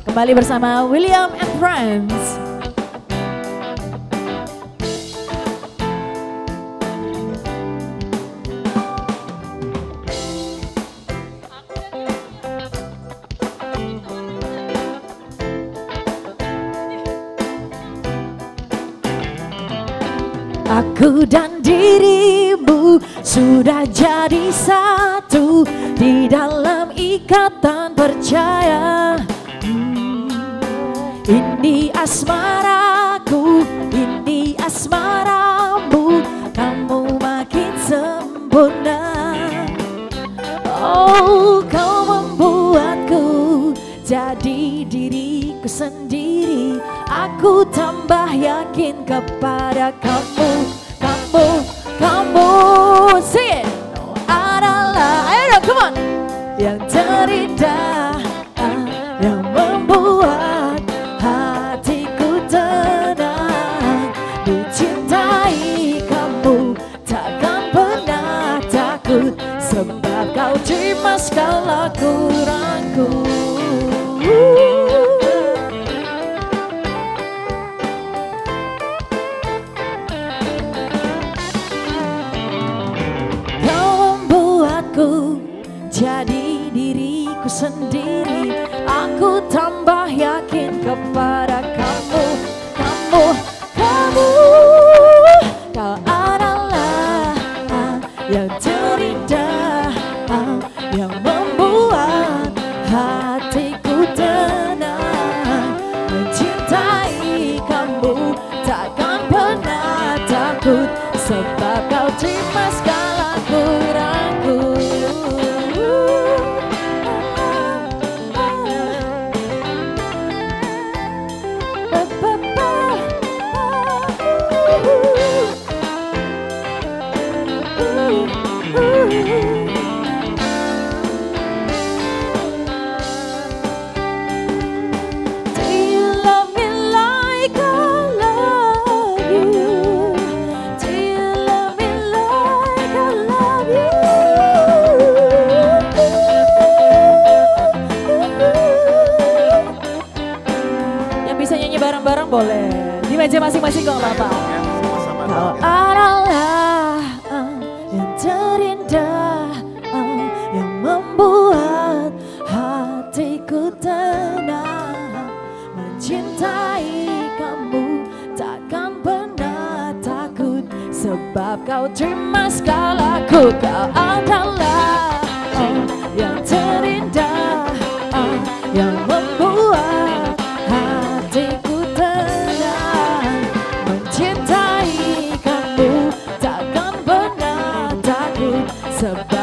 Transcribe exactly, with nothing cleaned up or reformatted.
Kembali bersama William and Friends. Aku dan dirimu sudah jadi satu di dalam ikatan percaya. Hmm, ini asmaraku, ini asmaramu, kamu makin sempurna. Oh, kau membuatku jadi diriku sendiri. Aku tambah yakin kepada kamu, kamu, kamu. Sing it. Adalah, ayo dong, come on. Yang terindah, yang membuat hatiku tenang. Mencintai kamu, takkan pernah takut, sebab kau terima segala kurangku. Jadi diriku sendiri, aku tambah yakin kepada kamu, kamu, kamu. Kau adalah yang terindah, yang membuat hatiku tenang. Mencintai kamu, takkan pernah takut, sebab kau terima segala kurangku. Bisa nyanyi bareng-bareng boleh, di meja masing-masing kok apa-apa. Kau adalah uh, yang terindah, uh, yang membuat hatiku tenang. Mencintai kamu, takkan pernah takut, sebab kau terima segalaku. Kau adalah uh, yang terindah, uh, yang membuat hatiku tenang. Mencintai kamu, takkan pernah takut, sebab